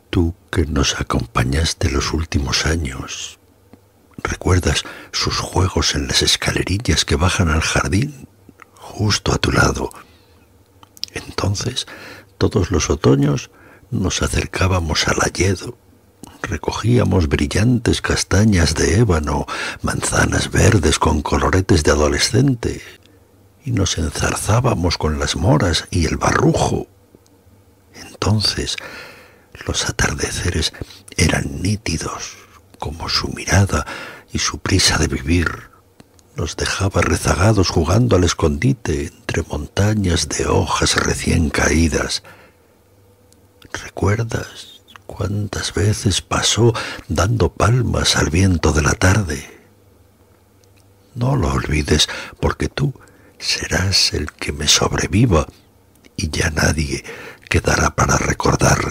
Tú que nos acompañaste los últimos años, ¿recuerdas sus juegos en las escalerillas que bajan al jardín, justo a tu lado? Entonces, todos los otoños nos acercábamos al hayedo, recogíamos brillantes castañas de ébano, manzanas verdes con coloretes de adolescente, y nos enzarzábamos con las moras y el barrujo. Entonces, los atardeceres eran nítidos, como su mirada y su prisa de vivir. Nos dejaba rezagados jugando al escondite entre montañas de hojas recién caídas. ¿Recuerdas cuántas veces pasó dando palmas al viento de la tarde? No lo olvides, porque tú serás el que me sobreviva y ya nadie quedará para recordar